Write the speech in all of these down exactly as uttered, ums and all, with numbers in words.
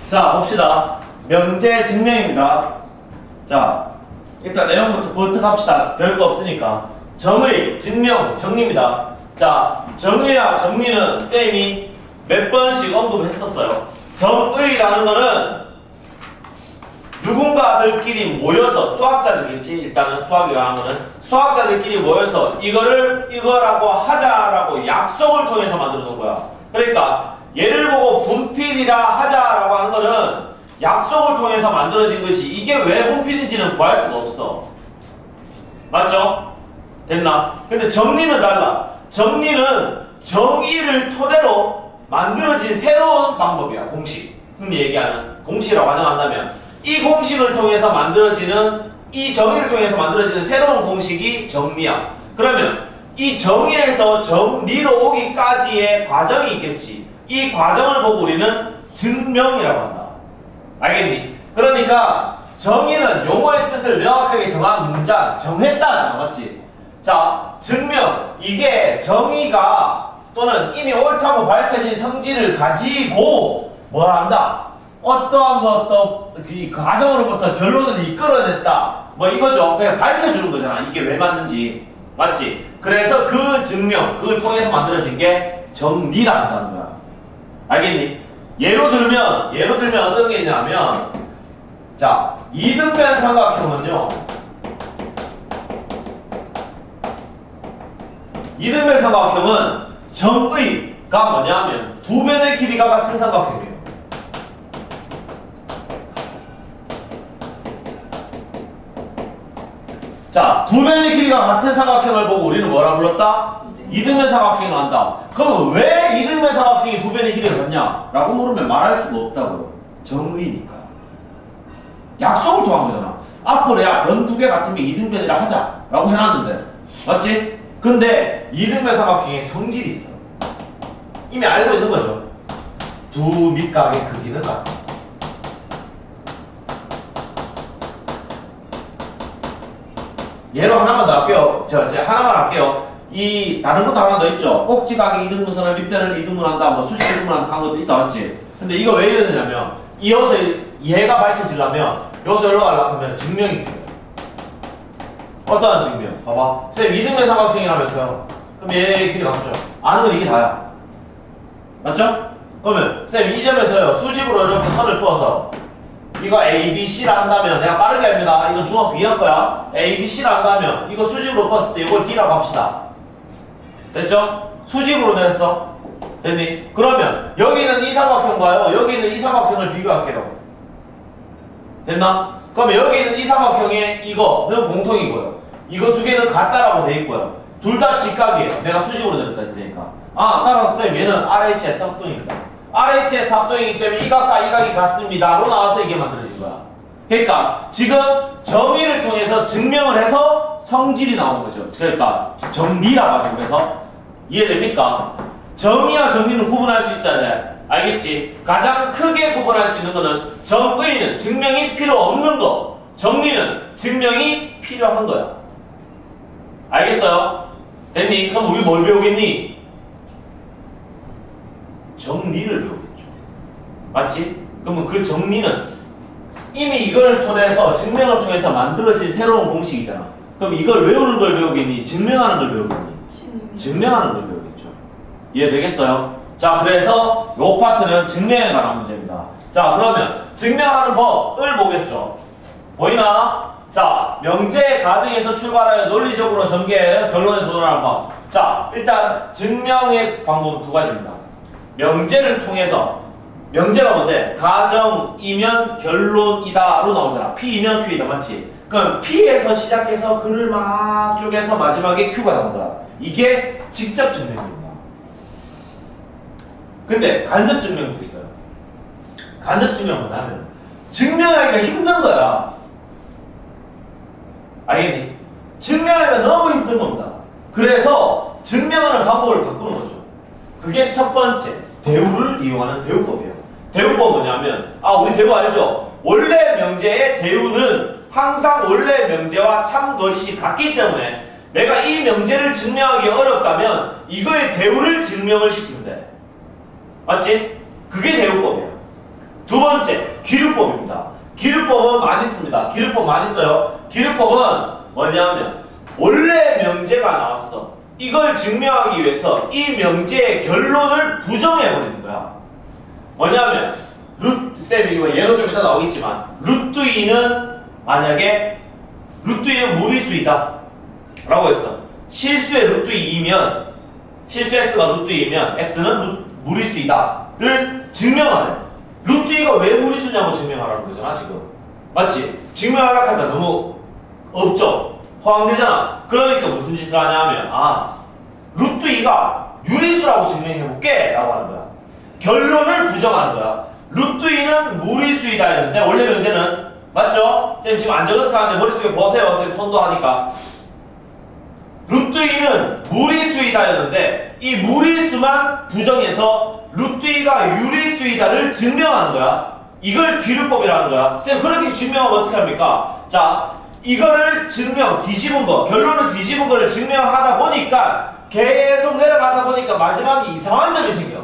자, 봅시다. 명제 증명입니다. 자, 일단 내용부터 부탁합시다. 별거 없으니까. 정의, 증명, 정리입니다. 자, 정의와 정리는 쌤이 몇 번씩 언급했었어요. 정의라는 거는 누군가들끼리 모여서, 수학자들겠지, 일단은 수학이 말하는 거는 수학자들끼리 모여서 이거를 이거라고 하자라고 약속을 통해서 만들어 놓은 거야. 그러니까 얘를 보고 분필이라 하자라고 하는 거는 약속을 통해서 만들어진 것이, 이게 왜 분필인지는 구할 수가 없어. 맞죠? 됐나? 근데 정리는 달라. 정리는 정의를 토대로 만들어진 새로운 방법이야. 공식. 흔히 얘기하는 공식이라고 가정한다면 이 공식을 통해서 만들어지는, 이 정의를 통해서 만들어지는 새로운 공식이 정리야. 그러면 이 정의에서 정리로 오기까지의 과정이 있겠지. 이 과정을 보고 우리는 증명이라고 한다. 알겠니? 그러니까 정의는 용어의 뜻을 명확하게 정한 문장, 정했다, 맞지? 자, 증명. 이게 정의가 또는 이미 옳다고 밝혀진 성질을 가지고 뭘 한다? 어떠한 것도 그 과정으로부터 결론을 이끌어냈다. 뭐 이거죠. 그냥 밝혀주는 거잖아. 이게 왜 맞는지. 맞지? 그래서 그 증명, 그걸 통해서 만들어진 게 정리라 한다는 거야. 알겠니? 예로 들면, 예로 들면 어떤 게 있냐면, 자, 이등변 삼각형은요, 이등변 삼각형은 정의가 뭐냐면 두 변의 길이가 같은 삼각형이에요. 자, 두 변의 길이가 같은 삼각형을 보고 우리는 뭐라 불렀다? 이등변 삼각형이 나온다. 그럼 왜 이등변 삼각형이 두 변의 길이가 같냐? 라고 물으면 말할 수가 없다고요. 정의니까. 약속을 통한 거잖아. 앞으로 야, 변 두 개 같으면 이등변이라 하자 라고 해놨는데, 맞지? 근데 이등변 삼각형에 성질이 있어. 이미 알고 있는 거죠. 두 밑각의 크기는 같다. 예로 하나만 더 할게요. 저, 저 하나만 할게요. 이 다른 것도 하나 더 있죠. 꼭지각의 이등분선을 밑변을 이등분한다, 뭐 수직 이등분한다 하는 것도 있다, 맞지? 근데 이거 왜 이러느냐면, 이어서 얘가 밝혀지려면 여기서 여기로 가려고 하면 증명이 돼요. 어떠한 증명? 봐봐. 쌤, 이등변 삼각형이라면서요. 그럼 얘의 길이가 같죠? 아는 건 이게 다야. 맞죠? 그러면 쌤, 이 점에서요, 수직으로 이렇게 선을 그어서 이거 A, B, C라 한다면, 내가 빠르게 합니다. 이거 중학교 이 학 거야. A, B, C라 한다면 이거 수직으로 그었을 때 이걸 D라고 합시다. 됐죠? 수직으로 냈어. 됐니? 그러면 여기는 이 삼각형과요, 여기 있는 이 삼각형을 비교할게요. 됐나? 그러면 여기 있는 이 삼각형의 이거는 공통이고요. 이거 두 개는 같다라고 돼 있고요. 둘 다 직각이에요. 내가 수직으로 내렸다 했으니까. 아, 따라서 쌤, 얘는 알에이치의 쌍둥이입니다. 알에이치의 쌍둥이이기 때문에 이 각과 이 각이 같습니다. 로 나와서 이게 만들어진 거야. 그러니까 지금 정의를 통해서 증명을 해서 성질이 나온 거죠. 그러니까 정리라고 하죠. 그래서 이해됩니까? 정의와 정리는 구분할 수 있어야 돼. 알겠지? 가장 크게 구분할 수 있는 거는 정의는 증명이 필요 없는 거, 정리는 증명이 필요한 거야. 알겠어요? 됐니? 그럼 우리 뭘 배우겠니? 정리를 배우겠죠. 맞지? 그러면 그 정리는 이미 이걸 통해서, 증명을 통해서 만들어진 새로운 공식이잖아. 그럼 이걸 외우는 걸 배우겠니? 증명하는 걸 배우겠니? 증명. 증명하는 걸 배우겠죠. 이해되겠어요? 자, 그래서 요 파트는 증명에 관한 문제입니다. 자, 그러면 증명하는 법을 보겠죠. 보이나? 자, 명제 과정에서 출발하여 논리적으로 전개해 결론에 도달하는 법. 자, 일단 증명의 방법은 두 가지입니다. 명제를 통해서, 명제가 뭔데? 가정이면 결론이다로 나오잖아. P이면 Q이다, 맞지? 그럼 P에서 시작해서 글을 막 쪼개서 마지막에 Q가 나온다. 이게 직접 증명입니다. 근데 간접 증명도 있어요. 간접 증명은 뭐냐면 증명하기가 힘든 거야. 알겠니? 증명하기가 너무 힘든 겁니다. 그래서 증명하는 방법을 바꾸는 거죠. 그게 첫 번째, 대우를 이용하는 대우법이에요. 대우법은 뭐냐면, 아, 우리 대우 알죠? 원래 명제의 대우는 항상 원래 명제와 참거짓이 같기 때문에 내가 이 명제를 증명하기 어렵다면 이거의 대우를 증명을 시키면 돼. 맞지? 그게 대우법이야. 두 번째, 기류법입니다. 기류법은 많이 씁니다. 기류법 많이 써요. 기류법은 뭐냐면 원래 명제가 나왔어. 이걸 증명하기 위해서 이 명제의 결론을 부정해버리는 거야. 뭐냐면 루트, 쌤 이거 얘도 좀 이따 나오겠지만 루트 이는 만약에 루트 이는 무리수이다 라고 했어. 실수의 루트 이이면 실수 x가 루트 이면 x는 루, 무리수이다 를 증명하래. 루트 이가 왜 무리수냐고 증명하라는 거잖아 지금. 맞지? 증명하려고 하니까 너무 없죠? 허황되잖아. 그러니까 무슨 짓을 하냐 하면 아 루트 이가 유리수라고 증명해볼게 라고 하는 거야. 결론을 부정하는 거야. 루트 이는 무리수이다 했는데 원래 명제는 맞죠? 쌤 지금 안 적어서 가는데 머릿속에 버세요. 쌤 손도 하니까. 루트 이는 무리수이다 였는데 이 무리수만 부정해서 루트 이가 유리수이다를 증명하는 거야. 이걸 기류법이라는 거야. 쌤 그렇게 증명하면 어떻게 합니까? 자 이거를 증명, 뒤집은 거, 결론을 뒤집은 거를 증명하다 보니까 계속 내려가다 보니까 마지막에 이상한 점이 생겨.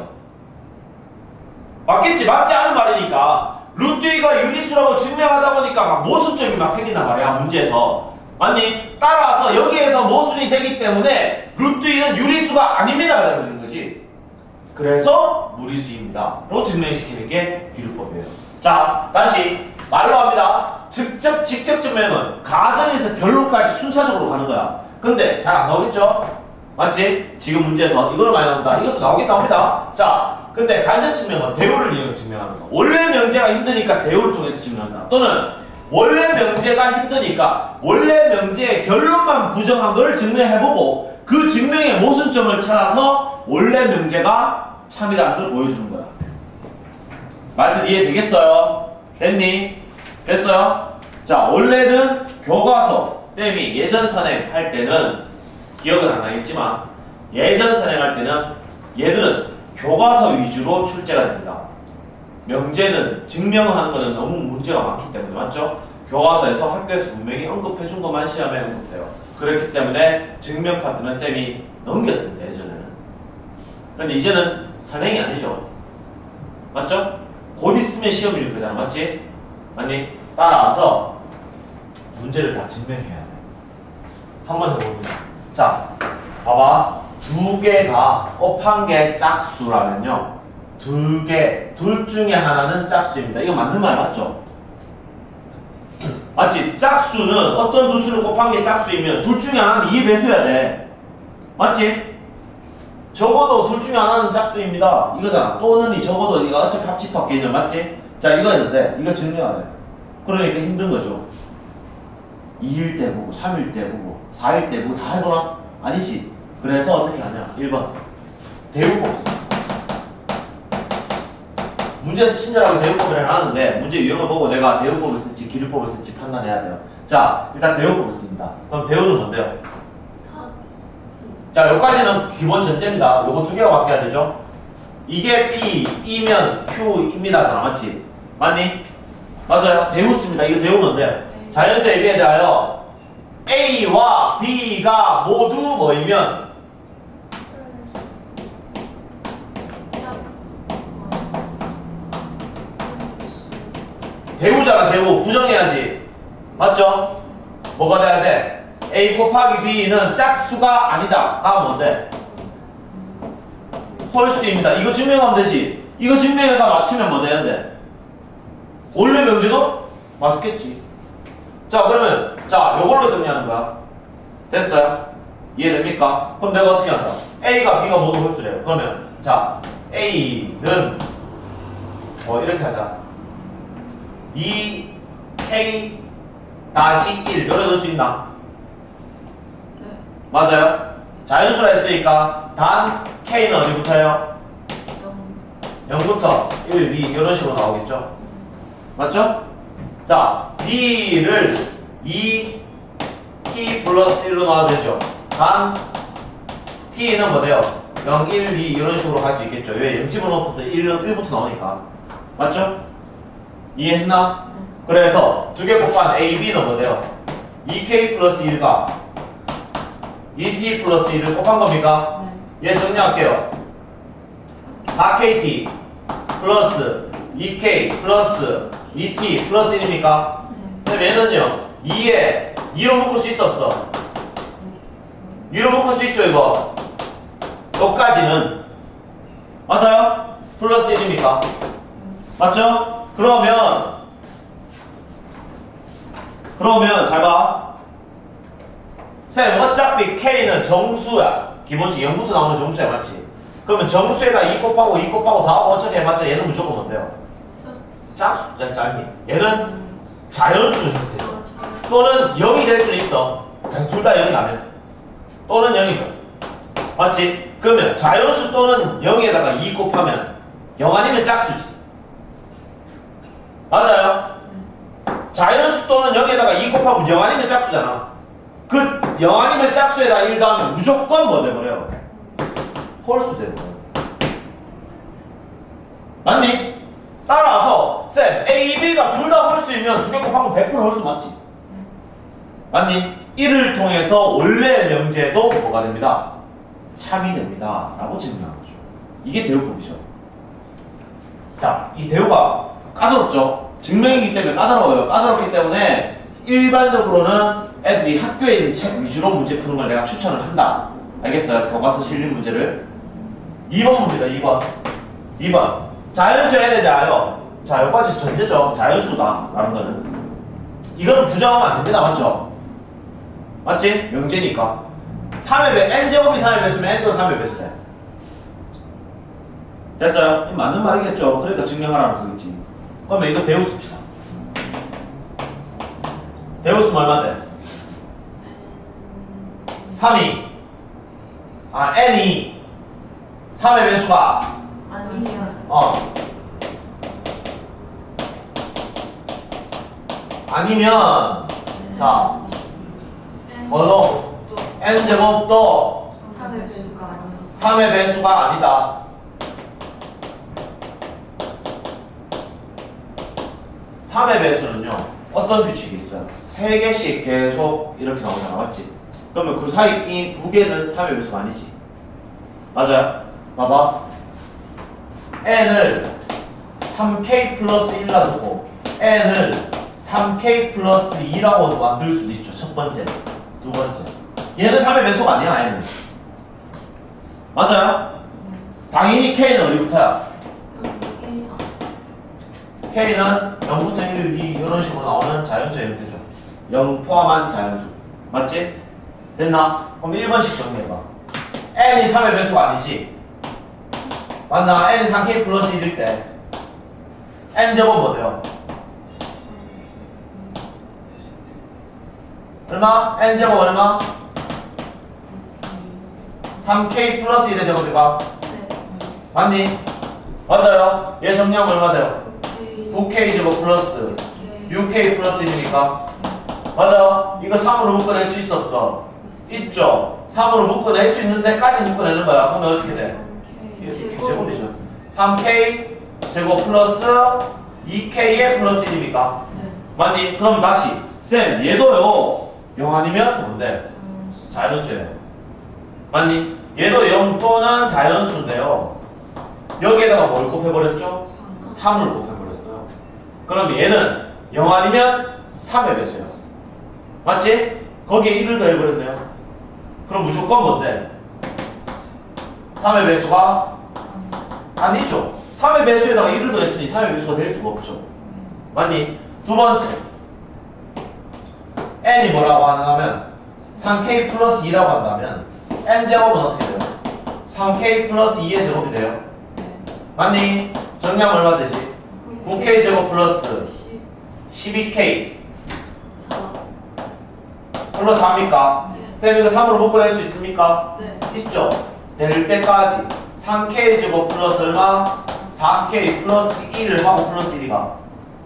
맞겠지? 맞지 않은 말이니까 루트 이가 유리수라고 증명하다 보니까 막 모순점이 막 생긴단 말이야 문제에서. 맞니? 따라서 여기에서 모순이 되기 때문에 루트 이는 유리수가 아닙니다 라는 거지. 그래서 무리수입니다 라고 증명시키는 게 기류법이에요. 자 다시 말로 합니다. 직접 직접 증명은 가정에서 결론까지 순차적으로 가는 거야. 근데 잘 안 나오겠죠? 맞지? 지금 문제에서 이걸 많이 나온다. 이것도 나오긴 나옵니다. 자 근데 간접 증명은 대우를 이용해서 증명하는 거. 원래 명제가 힘드니까 대우를 통해서 증명한다. 또는 원래 명제가 힘드니까 원래 명제의 결론만 부정한 걸 증명해보고 그 증명의 모순점을 찾아서 원래 명제가 참이라는 걸 보여주는 거야. 말들 이해되겠어요? 됐니? 됐어요? 자 원래는 교과서 쌤이 예전 선행 할 때는 기억은 안 나겠지만 예전 선행 할 때는 얘들은 교과서 위주로 출제가 됩니다. 명제는 증명하는 거는 너무 문제가 많기 때문에 맞죠? 교과서에서 학교에서 분명히 언급해 준 것만 시험에 언급해요. 그렇기 때문에 증명 파트는 쌤이 넘겼습니다. 예전에는. 근데 이제는 선행이 아니죠. 맞죠? 곧 있으면 시험일 거잖아. 맞지? 아니 따라서 문제를 다 증명해야 돼. 한 번 더 봅니다. 자 봐봐. 두 개가 곱한 게 짝수라면요. 두 개, 둘 중에 하나는 짝수입니다. 이거 맞는 말 맞죠? 맞지? 짝수는 어떤 두 수를 곱한 게 짝수이면 둘 중에 하나는 이의 배수여야 돼. 맞지? 적어도 둘 중에 하나는 짝수입니다. 이거잖아. 또는 이 적어도 이거 어차피 합집합 개념 맞지? 자 이거였는데 이거 증명하래. 그러니까 힘든 거죠. 이일 때 보고 삼일 때 보고 사일 때 보고 다 해보나? 아니지. 그래서 어떻게 하냐? 일 번 대우법. 문제에서 친절하게 대우법을 해놨는데 문제 유형을 보고 내가 대우법을 쓸지 기류법을 쓸지 판단해야 돼요. 자 일단 대우법을 씁니다. 그럼 대우는 뭔데요? 자 여기까지는 기본 전제입니다. 요거 두 개가 바뀌어야 되죠. 이게 P이면 Q입니다. 맞지? 맞니? 맞아요. 대우 씁니다. 이거 대우 뭔데요? 자연수 A에 대하여 A와 B가 모두 뭐이면 대우잖아. 대우. 부정해야지. 맞죠? 뭐가 돼야 돼? A 곱하기 B는 짝수가 아니다. 다음 뭔데? 홀수입니다. 이거 증명하면 되지. 이거 증명해가 맞추면 뭐 돼야 돼? 원래 명제도 맞겠지. 자 그러면 자 요걸로 정리하는 거야. 됐어요? 이해됩니까? 그럼 내가 어떻게 한다? A가 B가 모두 홀수래요. 그러면 자 A는 어 이렇게 하자. 이 K 다시 일 요래 넣을 수 있나? 네. 맞아요? 자연수라 했으니까 단 K는 어디부터요? 영부터 일, 이 이런 식으로 나오겠죠? 맞죠? 자 B를 이 T 플러스 일로 나와도 되죠? 단 T는 뭐 돼요? 영, 일, 이 이런 식으로 갈 수 있겠죠? 왜? 영 집어넣고부터 일, 일부터 나오니까 맞죠? 이해했나? 네. 그래서 두 개 곱한 A, B는 뭐 돼요? 이 K 플러스 일과 이 T 플러스 일을 곱한 겁니까? 네. 얘 정리할게요. 사 K T 플러스 이 케이 플러스 이 티 플러스 일입니까? 네. 쌤 얘는요 이에 이로 묶을 수 있어 없어? 이로 묶을 수 있죠 이거 여기까지는 맞아요? 플러스 일입니까? 맞죠? 그러면 그러면 잘봐 쌤 어차피 K는 정수야 기본적으로 영부터 나오는 정수야 맞지? 그러면 정수에다 이 곱하고 이 곱하고 다 하고 어차피 맞죠? 얘는 무조건 뭔데요? 짝수, 야, 짝이 얘는 자연수 형태죠 또는 영이 될 수는 있어 둘 다 영이 나면 또는 영이죠 맞지? 그러면 자연수 또는 영에다가 이 곱하면 영 아니면 짝수지 맞아요? 자연수 또는 영에다가 이 곱하면 영 아니면 짝수잖아 그 영 아니면 짝수에다 일 더하면 무조건 뭐 돼버려요? 홀수 돼버려요 맞니? 따라서 쌤 A, B가 둘 다 홀수이면 두 개 곱하면 백 퍼센트 홀수 맞지? 맞니? 이를 통해서 원래 명제도 뭐가 됩니다? 참이 됩니다 라고 증명한 거죠 이게 대우법이죠 자, 이 대우가 까다롭죠? 증명이기 때문에 까다로워요 까다롭기 때문에 일반적으로는 애들이 학교에 있는 책 위주로 문제 푸는 걸 내가 추천을 한다 알겠어요? 교과서 실린 문제를 이 번 문제다 이 번 이 번 자연수 해야 되지 않아요? 자, 여기까지 전제죠 자연수다 라는 거는 이거는 부정하면 안 됩니다 맞죠? 맞지? 명제니까 삼의 배, n제곱이 삼의 배수면 n도 삼의 배수래 됐어요? 이 맞는 말이겠죠? 그러니까 증명하라는 거겠지 그러면 이거 대우수입니다 대우수는 얼마인데? 삼이 아 n이 삼의 배수가 아니면 어 아니면 네. 자 뭐도 n제곱도 삼의 배수가 아니다. 삼의 배수가 아니다 삼의 배수는요 어떤 규칙이 있어요? 세 개씩 계속 이렇게 나오잖아 맞지? 그러면 그 사이 낀 두 개는 삼의 배수가 아니지 맞아요? 봐봐 n을 삼 케이 플러스 일 놔두고 n을 삼 케이 플러스 이라고 만들 수도 있죠 첫 번째 두 번째 얘는 삼의 배수가 아니야 n은 맞아요? 당연히 k는 어디부터야? 여기 일, 사. K는 영부터 일, 이 이런 식으로 나오는 자연수의 형태죠. 영 포함한 자연수. 맞지? 됐나? 그럼 일 번씩 정리해봐. n이 삼의 배수가 아니지? 맞나? n이 삼 케이 플러스 일일 때 n제곱 뭐 돼요? 얼마? n제곱 얼마? 삼 케이 플러스 일의 제곱이가 네. 맞니? 맞아요. 얘 정리하면 얼마 돼요? 구 케이 제곱 플러스 육 케이 플러스 일이니까 맞아. 이거 삼으로 묶어낼 수 있어 없어? 있죠. 삼으로 묶어낼 수 있는 데까지 묶어내는 거야. 그러면 어떻게 돼? 이렇게 제곱이죠. 삼 케이 제곱 플러스 이 케이에 플러스 일입니까? 네. 맞니? 그럼 다시 쌤 얘도요 영 아니면 뭔데? 자연수예요. 맞니? 얘도 영 또는 자연수인데요 여기에다가 뭘 곱해버렸죠? 삼을 곱해버렸어요. 그럼 얘는 영 아니면 삼의 배수예요. 맞지? 거기에 일을 더해버렸네요. 그럼 무조건 뭔데? 삼의 배수가 아니죠. 삼의 배수에다가 일을 더했으니 삼의 배수가 될 수가 없죠. 맞니? 두 번째 n이 뭐라고 하면 삼 케이 플러스 이라고 한다면 n제곱은 어떻게 돼요? 삼 케이 플러스 이의 제곱이 돼요. 맞니? 정량 얼마 되지? 구 케이 제곱 플러스 십이 케이 사. 플러스 사입니까? 네. 쌤 이거 삼으로 묶어낼 수 있습니까? 네. 있죠? 될 때까지 삼 케이 제곱 플러스 얼마? 사 케이 플러스 일을 하고 플러스 일이가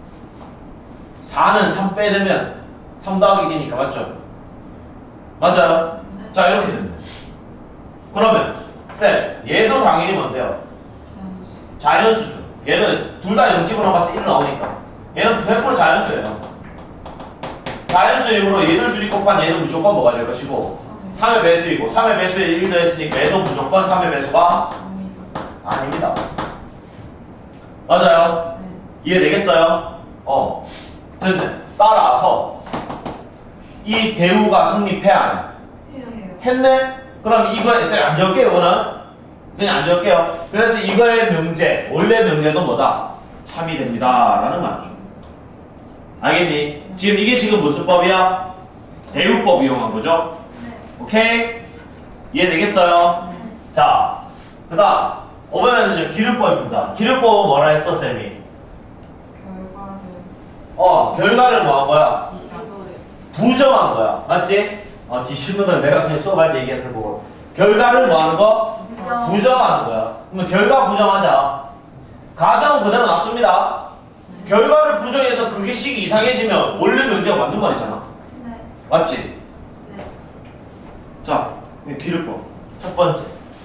사는 삼 빼내면 삼 더하기 일이니까 맞죠? 맞아요? 네. 자 이렇게 됩니다. 그러면 쌤 얘도 당연히 뭔데요? 자연수죠. 얘는 둘 다 영집으로 같이 일 나오니까 얘는 백 퍼센트 자연수예요. 자연수이므로 얘들 둘이 곱한 얘는 무조건 뭐가 될 것이고 삼의 배수이고 삼의 배수에 일 더했으니까 얘도 무조건 삼의 배수가 아닙니다. 맞아요? 네. 이해되겠어요? 어. 됐네. 따라서 이 대우가 성립해 안 해? 해요. 했네? 그럼 이거에 쌤 안 적을게요, 이거는. 그냥 안 적을게요. 그래서 이거의 명제, 원래 명제도 뭐다? 참이 됩니다. 라는 말이죠. 알겠니? 지금 이게 지금 무슨 법이야? 대우법 이용한 거죠? 네. 오케이? 이해되겠어요? 네. 자, 그 다음 이번에는 이제 기류법입니다. 기류법은 뭐라 했어, 쌤이? 결과를 어, 결과를 뭐 한 거야? 지시도를 부정한 거야. 맞지? 어, 뒤집는 건 내가 그냥 수업할 때 얘기했던 거고. 결과를 뭐 하는 거? 부정. 부정하는 거야. 그러면 결과 부정하자. 가정은 그대로 놔둡니다. 결과를 부정해서 그게 식이 이상해지면 원래 명제가 맞는 말이잖아. 네. 맞지? 네. 자, 기류법. 첫 번째.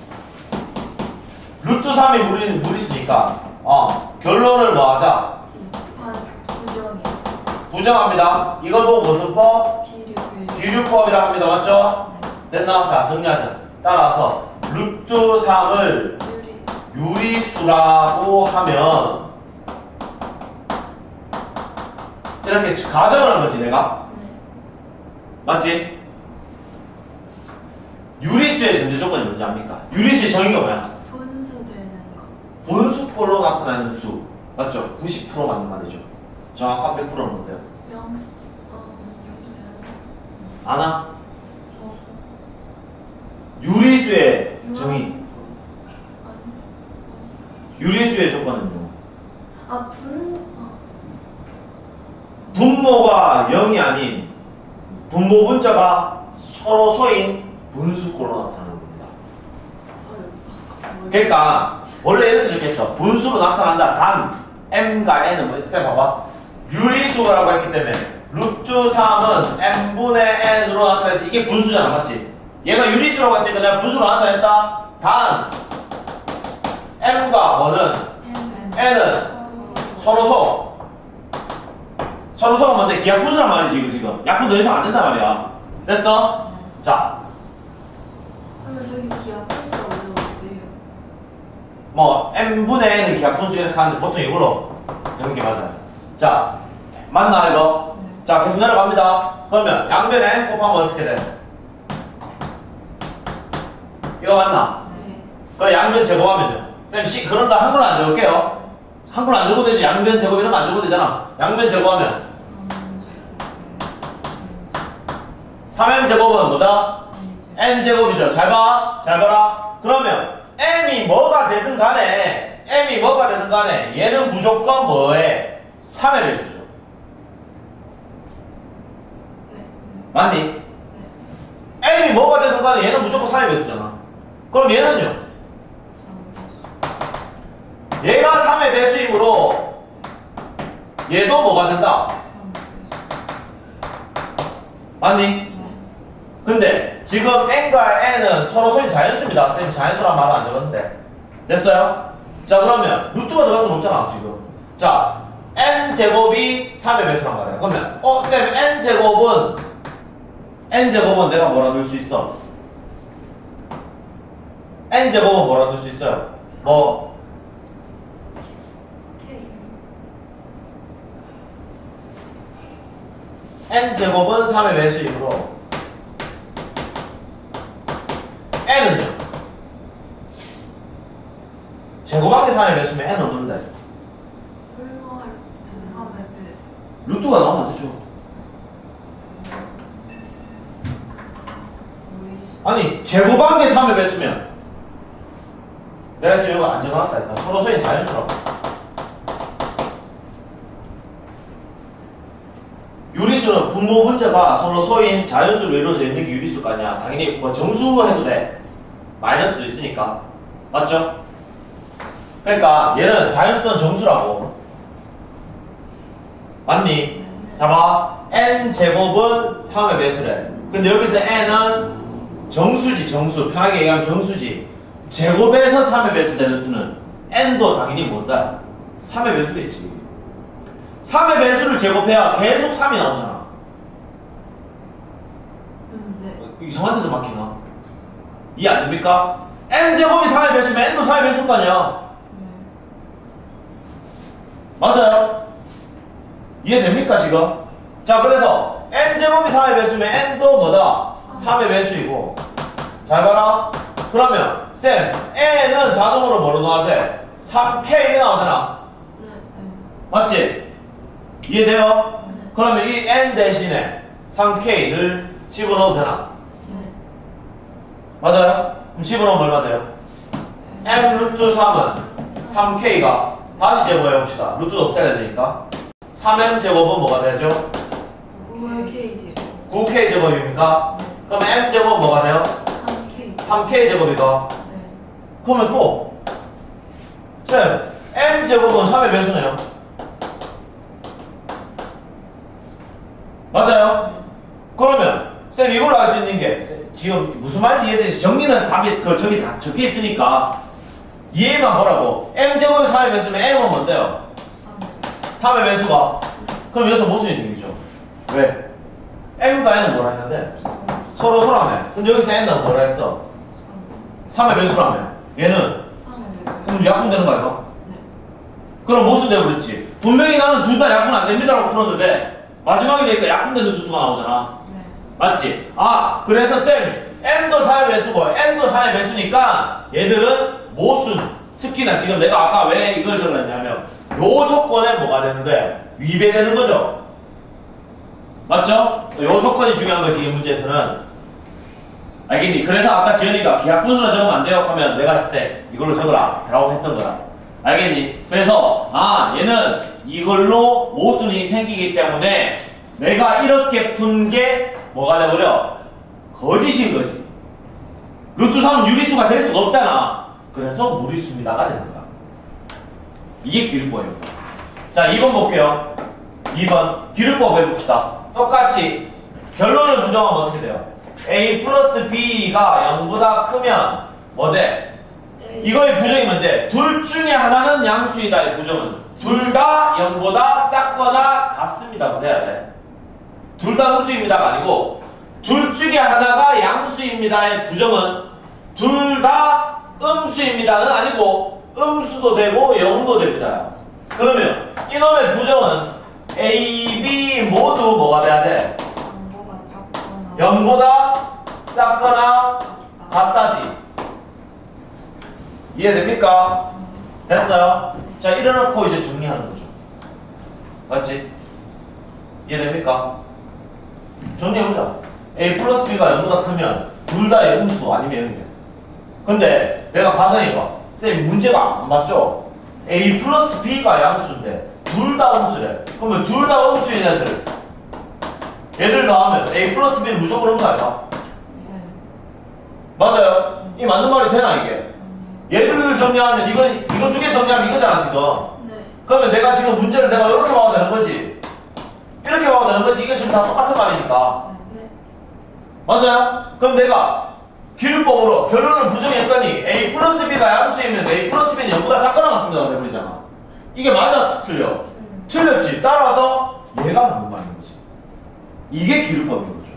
루트 삼이 무리, 무리수니까, 어, 결론을 뭐 하자? 한 부정이요. 부정합니다. 이것도 무슨 법? 비류를 기류법이라 합니다. 맞죠? 됐나? 자, 정리하자. 따라서, 루트 삼을 유리 유리수라고 하면, 이렇게 가정을 한 거지, 내가. 네. 맞지? 유리수의 전제 조건이 뭔지 압니까? 유리수의 정의가 뭐야? 분수되는 거. 분수꼴로 나타나는 수. 맞죠? 구십 퍼센트 맞는 말이죠. 정확한 백 퍼센트는 뭔데요? 명 어, 이렇게 되는 거. 아나? 어, 유리수의 유한 정의. 소수. 아니, 뭐지? 유리수의 조건은요. 아, 분 어. 분모가 영이 아닌 분모 분자가 서로 소인 분수꼴로 나타나는 겁니다. 어렵다. 그러니까 원래 이렇게 적겠어. 분수로 나타난다. 단 m과 n은 뭐, 쌤 봐봐. 유리수라고 했기 때문에 루트 삼은 n분의 n으로 나타내서 이게 분수잖아. 맞지? 얘가 유리수라고 했으니까 내가 분수로 나타냈다. 단 m과 뭐는 N n은 서로소. 서로소가 뭔데? 기하분수란 말이지 이거 지금. 약분 더 이상 안 된단 말이야. 됐어? 자, 그러면 저기 기하 플러스가 어디예요? 뭐 n분의 n은 기하분수 이렇게 하는데 보통 이걸로 적는 게 맞아요. 자, 맞나 이거? 네. 자, 계속 내려갑니다. 그러면 양변에 n 곱하면 어떻게 돼? 이거 맞나? 네. 그럼 양변 제곱하면요. 쌤, 씨, 그런 거 한글로 안 적을게요. 한글로 안 적어도 되지. 양변 제곱 이런 거 안 적어도 되잖아. 양변 제곱하면 삼 엠 제곱은 뭐다? n 제곱이죠. 잘 봐. 잘 봐라. 그러면 m이 뭐가 되든 간에 m이 뭐가 되든 간에 얘는 무조건 뭐에? 삼의 배수죠. 네. 맞니? 네. m이 뭐가 되든 간에 얘는 무조건 삼의 배수잖아. 그럼 얘는요? 얘가 삼의 배수이므로 얘도 뭐가 된다? 맞니? 근데 지금 n과 n은 서로 소인 자연수입니다. 쌤 자연수란 말은 안 적었는데 됐어요? 자, 그러면 루트가 들어갈 수는 없잖아 지금. 자, n제곱이 삼의 배수란 말이야. 그러면 어? 쌤 n제곱은 n제곱은 내가 뭐라 넣을 수 있어? n제곱은 뭐라 넣을 수 있어요? 뭐 K n제곱은 삼의 배수이므로 n은요? 제곱하기 삼의 배수면 n 없는데 훌륭할 때 삼의 배수. 루트가 나오면 되죠. 아니 제곱한 게 삼의 배수면 내가 지금 이거 안 적어놨다니까. 서로 소인 자연수라고. 유리수는 분모 분자가 서로 소인 자연수로 이루어져 있는 게 유리수가 아니야. 당연히 뭐 정수해도 돼. 마이너스도 있으니까. 맞죠? 그러니까 얘는 자연수는 정수라고. 맞니? 자 봐. n제곱은 삼의 배수래. 근데 여기서 n은 정수지 정수. 편하게 얘기하면 정수지. 제곱에서 삼의 배수 되는 수는 n도 당연히 뭐다? 삼의 배수겠지. 삼의 배수를 제곱해야 계속 삼이 나오잖아. 음, 네. 이상한 데서 막히나? 이해 안 됩니까? n제곱이 삼의 배수면 n도 삼의 배수일 거 아니야. 맞아요? 이해됩니까 지금? 자 그래서 n제곱이 삼의 배수면 n도 뭐다? 삼의 배수이고 잘 봐라. 그러면 쌤 n은 자동으로 뭐로 나와야 돼? 삼 케이 나오잖아. 네. 네. 맞지? 이해돼요? 네. 그러면 이 n 대신에 삼 케이를 집어넣어도 되나? 네. 맞아요? 그럼 집어넣으면 얼마 돼요? m 루트 삼은 삼 케이가 다시 제곱해 봅시다. 루트도 없애야 되니까 삼 엠 제곱은 뭐가 되죠? 구 케이지. 구 케이 제곱입니까? 네. 그럼 m 제곱은 뭐가 돼요? 삼 케이지. 삼 케이 제곱이가. 네. 그러면 또 쌤 m 제곱은 삼의 배수네요. 맞아요? 네. 그러면 쌤 이걸로 알 수 있는 게 쌤, 지금 무슨 말인지 이해되지? 정리는 답이 그 저기 다 적혀 있으니까 이해만 보라고. m 제곱이 삼의 배수면 m은 뭔데요? 삼. 삼의 배수가. 그럼 여기서 모순이 생기죠. 왜? m과 n은 뭐라 했는데? 서로 서라며. 근데 여기서 n은 뭐라 했어? 삼의 배수라며. 얘는 그럼 약분되는 거 아이가? 네. 그럼 모순되고 그랬지. 분명히 나는 둘 다 약분 안 됩니다라고 풀었는데 마지막에 되니까 약분되는 주수가 나오잖아. 네. 맞지? 아 그래서 쌤 m도 삼의 배수고 n도 삼의 배수니까 얘들은 모순. 특히나 지금 내가 아까 왜 이걸 적었냐면 요 조건에 뭐가 되는데 위배되는 거죠. 맞죠? 요 조건이 중요한 것이 이 문제에서는. 알겠니? 그래서 아까 지현이가 기하분수로 적으면 안 돼요 하면 내가 했을 때 이걸로 적으라 라고 했던 거야. 알겠니? 그래서 아 얘는 이걸로 모순이 생기기 때문에 내가 이렇게 푼 게 뭐가 돼버려? 거짓인 거지. 루트 삼은 유리수가 될 수가 없잖아. 그래서 무리수입니다가 되는 거야. 이게 기울법이에요. 자 이 번 볼게요. 이 번 기울법 해봅시다. 똑같이 결론을 부정하면 어떻게 돼요? a 플러스 b가 영보다 크면 뭐 돼? 이거의 부정이면 돼. 둘 중에 하나는 양수이다의 부정은 둘 다 영보다 작거나 같습니다. 돼야 돼. 둘 다 음수입니다가 아니고 둘 중에 하나가 양수입니다의 부정은 둘 다 음수입니다는 아니고 음수도 되고 영도 됩니다. 그러면 이놈의 부정은 a, b 모두 뭐가 돼야 돼? 영보다 작거나. 영보다 작거나 같다지. 이해됩니까? 됐어요? 자 이래놓고 이제 정리하는 거죠. 맞지? 이해됩니까? 정리해보자. a 플러스 b가 영보다 크면 둘 다의 음수 아니면 영이래. 근데 내가 가산해봐. 쌤 문제가 안 맞죠? a 플러스 b가 양수인데 둘 다 음수래. 그러면 둘 다 음수인 애들 얘들 더하면 a 플러스 b는 무조건 음수 아닐까? 네. 맞아요? 이 맞는 말이 되나 이게? 얘들을 정리하면 이거 이거 두 개 정리하면 이거잖아 지금. 네. 그러면 내가 지금 문제를 내가 이렇게 봐도 되는 거지. 이렇게 봐도 되는 거지. 이게 지금 다 똑같은 말이니까. 네. 맞아요? 그럼 내가 기울법으로 결론을 부정했더니 a 플러스 b가 양수이면 a 플러스 b는 영보다 작거나 같습니다가 돼버리잖아. 이게 맞아? 틀려? 틀렸지. 따라서 얘가 맞는 말인 거지. 이게 기울법인 거죠.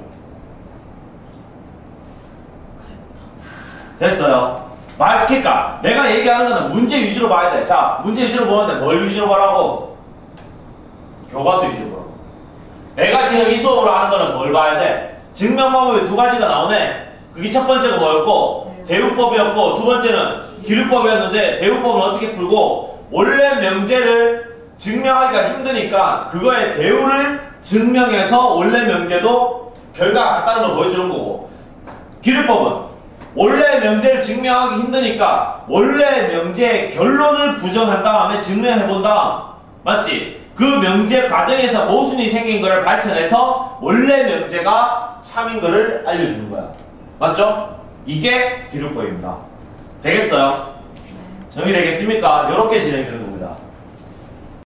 됐어요? 말, 그니까 내가 얘기하는 거는 문제 위주로 봐야 돼. 자, 문제 위주로 보는데 뭘 위주로 보라고? 교과서 위주로 보라고. 내가 지금 이 수업으로 하는 거는 뭘 봐야 돼? 증명 방법이 두 가지가 나오네. 그게 첫 번째가 뭐였고? 대우법이었고, 두 번째는 기울법이었는데 대우법은 어떻게 풀고 원래 명제를 증명하기가 힘드니까 그거의 대우를 증명해서 원래 명제도 결과가 같다는 걸 보여주는 거고, 기울법은 원래 명제를 증명하기 힘드니까 원래 명제의 결론을 부정한 다음에 증명해본 다음, 맞지? 그 명제 과정에서 모순이 생긴 거를 밝혀내서 원래 명제가 참인 거를 알려주는 거야. 맞죠? 이게 기울법입니다. 되겠어요? 정리되겠습니까? 이렇게 진행되는 겁니다.